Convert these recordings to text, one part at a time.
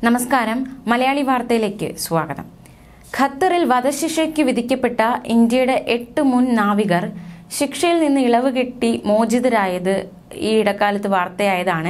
നമസ്കാരം. മലയാളി വാർത്തയിലേക്ക് സ്വാഗതം. ഖത്തറിൽ വധശിക്ഷയ്ക്ക് വിധിക്കപ്പെട്ട ഇന്ത്യയുടെ 8 മുൻ നാവികർ ശിക്ഷയിൽ നിന്ന് ഇളവ് കിട്ടി മോചിതരായത് ഈ ഇടക്കാലത്ത് വാർത്തയായതാണ്.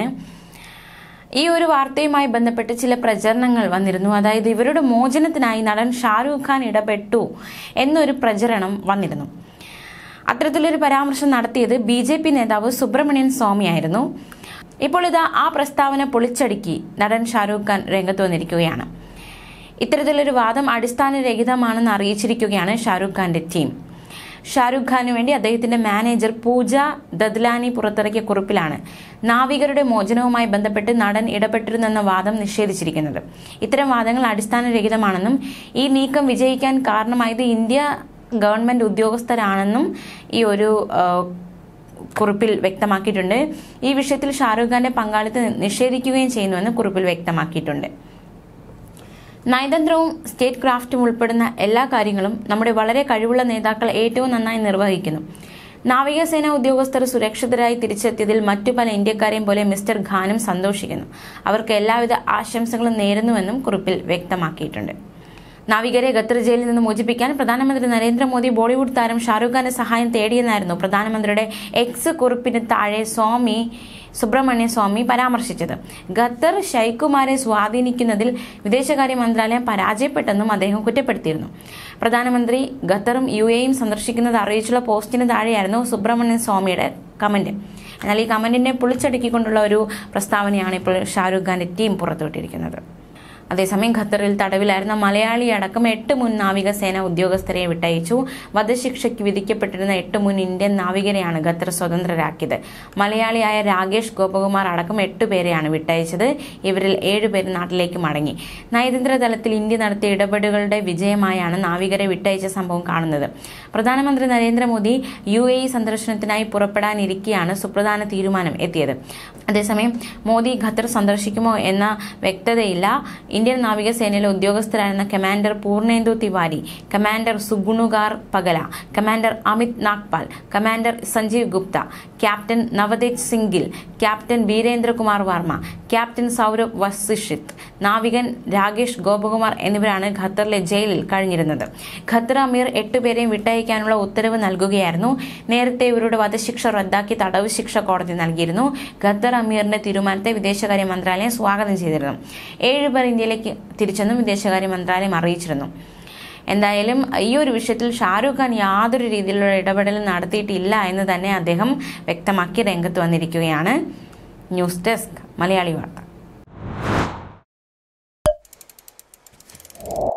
ഈ ഒരു വാർത്തയുമായി ബന്ധപ്പെട്ട് ചില പ്രചരണങ്ങൾ വന്നിരുന്നു. അതായത് ഇവരുടെ മോചനത്തിനായി നടൻ ഷാരൂഖ് ഖാൻ ഇടപെട്ടു എന്നൊരു പ്രചരണം വന്നിരുന്നു. അത്തരത്തിലൊരു പരാമർശം നടത്തിയത് BJP നേതാവ് സുബ്രഹ്മണ്യൻ സ്വാമിയായിരുന്നു. ഇപ്പോൾ ഇതാ ആ പ്രസ്താവന പൊളിച്ചടുക്കി നടൻ ഷാരൂഖ് ഖാൻ രംഗത്ത് വന്നിരിക്കുകയാണ്. ഇത്തരത്തിലൊരു വാദം അടിസ്ഥാനരഹിതമാണെന്ന് അറിയിച്ചിരിക്കുകയാണ് ഷാരൂഖ് ഖാന്റെ ടീം. ഷാരൂഖ് ഖാനു വേണ്ടി അദ്ദേഹത്തിന്റെ മാനേജർ പൂജ ദദ്ലാനി പുറത്തിറക്കിയ കുറിപ്പിലാണ് നാവികരുടെ മോചനവുമായി ബന്ധപ്പെട്ട് നടൻ ഇടപെട്ടിരുന്നെന്ന വാദം നിഷേധിച്ചിരിക്കുന്നത്. ഇത്തരം വാദങ്ങൾ അടിസ്ഥാനരഹിതമാണെന്നും ഈ നീക്കം വിജയിക്കാൻ കാരണമായത് ഇന്ത്യ ഗവൺമെന്റ് ഉദ്യോഗസ്ഥരാണെന്നും ഈ ഒരു കുറിപ്പിൽ വ്യക്തമാക്കിയിട്ടുണ്ട്. ഈ വിഷയത്തിൽ ഷാരൂഖ് ഖാന്റെ പങ്കാളിത്തം നിഷേധിക്കുകയും ചെയ്യുന്നുവെന്ന് കുറിപ്പിൽ വ്യക്തമാക്കിയിട്ടുണ്ട്. നയതന്ത്രവും സ്റ്റേറ്റ് ക്രാഫ്റ്റും ഉൾപ്പെടുന്ന എല്ലാ കാര്യങ്ങളും നമ്മുടെ വളരെ കഴിവുള്ള നേതാക്കൾ ഏറ്റവും നന്നായി നിർവഹിക്കുന്നു. നാവികസേന ഉദ്യോഗസ്ഥർ സുരക്ഷിതരായി തിരിച്ചെത്തിയതിൽ മറ്റു പല ഇന്ത്യക്കാരെയും പോലെ മിസ്റ്റർ ഖാനും സന്തോഷിക്കുന്നു. അവർക്ക് എല്ലാവിധ ആശംസകളും നേരുന്നുവെന്നും കുറിപ്പിൽ വ്യക്തമാക്കിയിട്ടുണ്ട്. നാവികരെ ഖത്തർ ജയിലിൽ നിന്ന് മോചിപ്പിക്കാൻ പ്രധാനമന്ത്രി നരേന്ദ്രമോദി ബോളിവുഡ് താരം ഷാരൂഖ് ഖാന്റെ സഹായം തേടിയെന്നായിരുന്നു പ്രധാനമന്ത്രിയുടെ എക്സ് കുറിപ്പിന് താഴെ സുബ്രഹ്മണ്യ സ്വാമി പരാമർശിച്ചത്. ഖത്തർ ഷെയ്ഖുമാരെ സ്വാധീനിക്കുന്നതിൽ വിദേശകാര്യ മന്ത്രാലയം പരാജയപ്പെട്ടെന്നും അദ്ദേഹം കുറ്റപ്പെടുത്തിയിരുന്നു. പ്രധാനമന്ത്രി ഖത്തറും UAEയും സന്ദർശിക്കുന്നത് അറിയിച്ചുള്ള പോസ്റ്റിന് താഴെയായിരുന്നു സുബ്രഹ്മണ്യ സ്വാമിയുടെ കമന്റ്. എന്നാൽ ഈ കമന്റിനെ പൊളിച്ചടുക്കിക്കൊണ്ടുള്ള ഒരു പ്രസ്താവനയാണ് ഇപ്പോൾ ഷാരൂഖ് ഖാന്റെ ടീം പുറത്തുവിട്ടിരിക്കുന്നത്. അതേസമയം ഖത്തറിൽ തടവിലായിരുന്ന മലയാളി അടക്കം 8 മുൻ നാവികസേന ഉദ്യോഗസ്ഥരെ വിട്ടയച്ചു. വധശിക്ഷയ്ക്ക് വിധിക്കപ്പെട്ടിരുന്ന 8 മുൻ ഇന്ത്യൻ നാവികരെയാണ് ഖത്തർ സ്വതന്ത്രരാക്കിയത്. മലയാളിയായ രാകേഷ് ഗോപകുമാർ അടക്കം 8 പേരെയാണ് വിട്ടയച്ചത്. ഇവരിൽ 7 പേര് നാട്ടിലേക്ക് മടങ്ങി. നയതന്ത്ര തലത്തിൽ ഇന്ത്യ നടത്തിയ ഇടപെടലുകളുടെ വിജയമായാണ് നാവികരെ വിട്ടയച്ച സംഭവം കാണുന്നത്. പ്രധാനമന്ത്രി നരേന്ദ്രമോദി UAE സന്ദർശനത്തിനായി പുറപ്പെടാനിരിക്കെയാണ് സുപ്രധാന തീരുമാനം എത്തിയത്. അതേസമയം മോദി ഖത്തർ സന്ദർശിക്കുമോ എന്ന വ്യക്തതയില്ല. ഇന്ത്യൻ നാവികസേനയിലെ ഉദ്യോഗസ്ഥരായിരുന്ന commander Purnendu Tiwari, commander Sugunakar Pakala, commander Amit Nagpal, commander Sanjeev Gupta, captain Navtej Singh Gill, captain Virendrakumar Verma, captain Saurabh Vasisht, നാവികൻ രാകേഷ് ഗോപകുമാർ എന്നിവരാണ് ഖത്തറിലെ ജയിലിൽ കഴിഞ്ഞിരുന്നത്. ഖത്തർ അമീർ 8 പേരെയും വിട്ടയക്കാനുള്ള ഉത്തരവ് നൽകുകയായിരുന്നു. നേരത്തെ ഇവരുടെ വധശിക്ഷ റദ്ദാക്കി തടവ് ശിക്ഷ കോടതി നൽകിയിരുന്നു. ഖത്തർ അമീറിന്റെ തീരുമാനത്തെ വിദേശകാര്യ മന്ത്രാലയം സ്വാഗതം ചെയ്തിരുന്നു. 7 പേർ ഇന്ത്യയിലേക്ക് തിരിച്ചെന്നും വിദേശകാര്യ മന്ത്രാലയം അറിയിച്ചിരുന്നു. എന്തായാലും ഈ ഒരു വിഷയത്തിൽ ഷാരൂഖ് ഖാൻ യാതൊരു രീതിയിലുള്ള ഇടപെടലും നടത്തിയിട്ടില്ല എന്ന് തന്നെ അദ്ദേഹം വ്യക്തമാക്കി രംഗത്ത് വന്നിരിക്കുകയാണ്. ന്യൂസ് ഡെസ്ക് മലയാളി വാർത്ത.